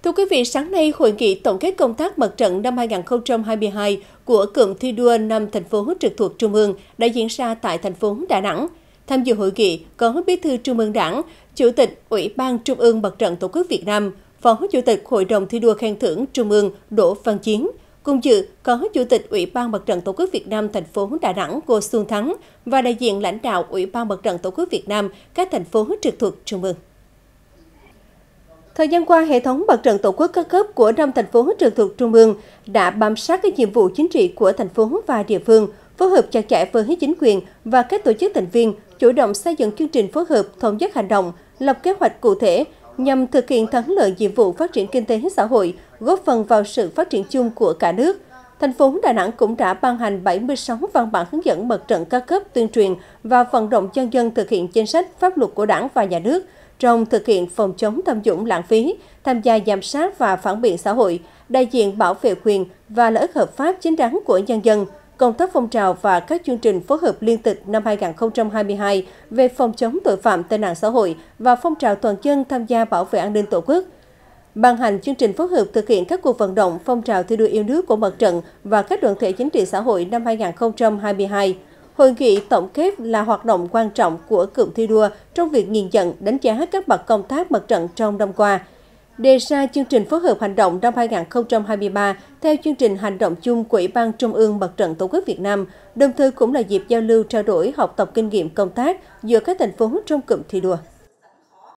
Thưa quý vị, sáng nay, hội nghị tổng kết công tác mặt trận năm 2022 của cụm thi đua 5 thành phố trực thuộc Trung ương đã diễn ra tại thành phố Đà Nẵng. Tham dự hội nghị có Bí thư Trung ương Đảng, Chủ tịch Ủy ban Trung ương Mặt trận Tổ quốc Việt Nam, Phó Chủ tịch Hội đồng thi đua khen thưởng Trung ương Đỗ Văn Chiến. Cùng dự có Chủ tịch Ủy ban Mặt trận Tổ quốc Việt Nam thành phố Đà Nẵng Ngô Xuân Thắng và đại diện lãnh đạo Ủy ban Mặt trận Tổ quốc Việt Nam các thành phố trực thuộc Trung ương. Thời gian qua, hệ thống mặt trận Tổ quốc các cấp của 5 thành phố trực thuộc Trung ương đã bám sát các nhiệm vụ chính trị của thành phố và địa phương, phối hợp chặt chẽ với chính quyền và các tổ chức thành viên, chủ động xây dựng chương trình phối hợp, thống nhất hành động, lập kế hoạch cụ thể nhằm thực hiện thắng lợi nhiệm vụ phát triển kinh tế xã hội, góp phần vào sự phát triển chung của cả nước. Thành phố Đà Nẵng cũng đã ban hành 76 văn bản hướng dẫn mặt trận các cấp tuyên truyền và vận động nhân dân thực hiện chính sách pháp luật của Đảng và Nhà nước trong thực hiện phòng chống tham nhũng lãng phí, tham gia giám sát và phản biện xã hội, đại diện bảo vệ quyền và lợi ích hợp pháp chính đáng của nhân dân, công tác phong trào và các chương trình phối hợp liên tịch năm 2022 về phòng chống tội phạm tệ nạn xã hội và phong trào toàn dân tham gia bảo vệ an ninh Tổ quốc. Ban hành chương trình phối hợp thực hiện các cuộc vận động phong trào thi đua yêu nước của mặt trận và các đoàn thể chính trị xã hội năm 2022. Hội nghị tổng kết là hoạt động quan trọng của cụm thi đua trong việc nhìn nhận, đánh giá các mặt công tác mặt trận trong năm qua. Đề ra chương trình phối hợp hành động năm 2023 theo chương trình hành động chung của Ủy ban Trung ương Mặt trận Tổ quốc Việt Nam, đồng thời cũng là dịp giao lưu trao đổi học tập kinh nghiệm công tác giữa các thành phố trong cụm thi đua.